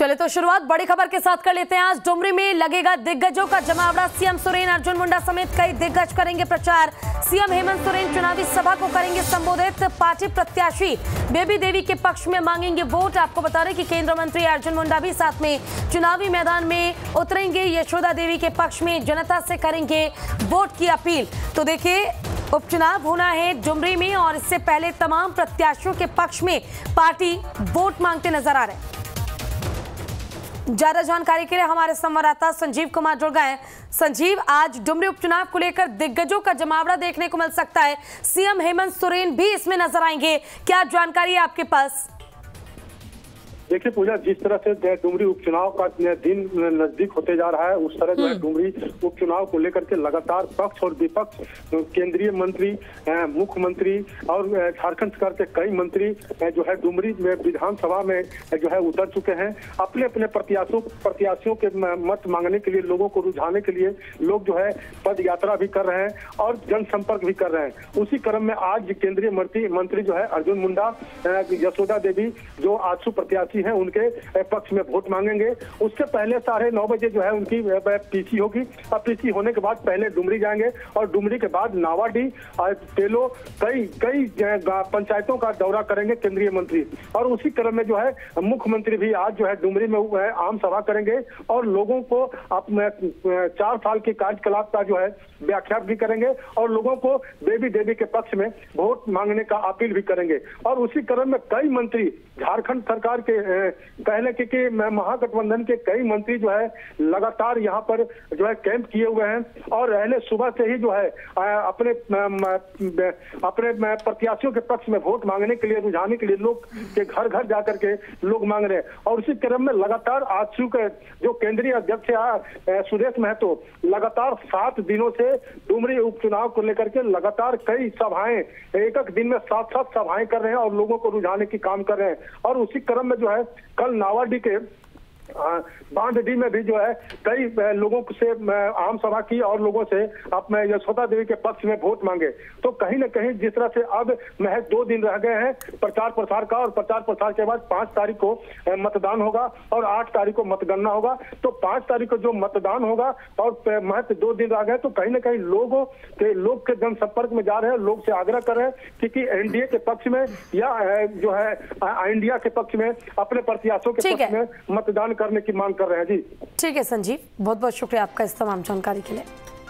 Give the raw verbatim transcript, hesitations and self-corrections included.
चले तो शुरुआत बड़ी खबर के साथ कर लेते हैं। आज डुमरी में लगेगा दिग्गजों का जमावड़ा। सीएम सोरेन अर्जुन मुंडा समेत कई दिग्गज करेंगे प्रचार। सीएम हेमंत सोरेन चुनावी सभा को करेंगे संबोधित। पार्टी प्रत्याशी बेबी देवी के पक्ष में मांगेंगे वोट। आपको बता दें कि केंद्रीय मंत्री अर्जुन मुंडा भी साथ में चुनावी मैदान में उतरेंगे। यशोदा देवी के पक्ष में जनता से करेंगे वोट की अपील। तो देखिए, उपचुनाव होना है डुमरी में और इससे पहले तमाम प्रत्याशियों के पक्ष में पार्टी वोट मांगते नजर आ रहे हैं। ज्यादा जानकारी के लिए हमारे संवाददाता संजीव कुमार जुड़ गए हैं। संजीव, आज डुमरी उपचुनाव को लेकर दिग्गजों का जमावड़ा देखने को मिल सकता है। सीएम हेमंत सोरेन भी इसमें नजर आएंगे, क्या जानकारी है आपके पास? देखिए पूजा, जिस तरह से डुमरी उपचुनाव का दिन नजदीक होते जा रहा है, उस तरह जो है डुमरी उपचुनाव को लेकर के लगातार पक्ष और विपक्ष, केंद्रीय मंत्री, मुख्यमंत्री और झारखंड सरकार के कई मंत्री जो है डुमरी में विधानसभा में जो है उतर चुके हैं। अपने अपने प्रत्याशियों प्रत्याशियों के मत मांगने के लिए, लोगों को रुझाने के लिए लोग जो है पद यात्रा भी कर रहे हैं और जनसंपर्क भी कर रहे हैं। उसी क्रम में आज केंद्रीय मंत्री मंत्री जो है अर्जुन मुंडा, यशोदा देवी जो आजसू प्रत्याशी हैं, उनके पक्ष में वोट मांगेंगे। उससे पहले साढ़े नौ बजे जो है उनकी पीसी होगी और पीसी होने के बाद पहले डुमरी जाएंगे और डुमरी के बाद नावाडी और टेलो कई कई पंचायतों का दौरा करेंगे केंद्रीय मंत्री। और उसी क्रम में जो है मुख्यमंत्री भी आज जो है डुमरी में आम सभा करेंगे और लोगों को अपने चार साल के कार्यकलाप का जो है व्याख्या भी करेंगे और लोगों को बेबी देवी के पक्ष में वोट मांगने का अपील भी करेंगे। और उसी क्रम में कई मंत्री, झारखंड सरकार के पहले के, के महागठबंधन के कई मंत्री जो है लगातार यहाँ पर जो है कैंप किए हुए हैं और पहले सुबह से ही जो है अपने अपने प्रत्याशियों के पक्ष में वोट मांगने के लिए, रुझाने के लिए लोग के घर घर जाकर के लोग मांग रहे हैं। और उसी क्रम में लगातार आजसू के जो केंद्रीय अध्यक्ष सुरेश महतो लगातार सात दिनों से डुमरी उपचुनाव को लेकर के लगातार कई सभाएं, एक एक दिन में सात सात सभाएं कर रहे हैं और लोगों को रुझाने की काम कर रहे हैं। और उसी क्रम में जो है कल नावाडी के बांधडी में भी जो है कई लोगों से आम सभा की और लोगों से अपने यशोदा देवी के पक्ष में वोट मांगे। तो कहीं न कहीं जिस तरह से अब महज दो दिन रह गए हैं प्रचार प्रसार का और प्रचार प्रसार के बाद पांच तारीख को मतदान होगा और आठ तारीख को मतगणना होगा। तो पांच तारीख को जो मतदान होगा और महज दो दिन रह गए, तो कहीं न कहीं लोगों के लोग के जनसंपर्क में जा रहे हैं, लोग से आग्रह कर रहे हैं कि एनडीए के पक्ष में या जो है इंडिया के पक्ष में अपने प्रत्याशियों के पक्ष में मतदान करने की मांग कर रहे हैं। जी ठीक है संजीव, बहुत बहुत शुक्रिया आपका इस तमाम जानकारी के लिए।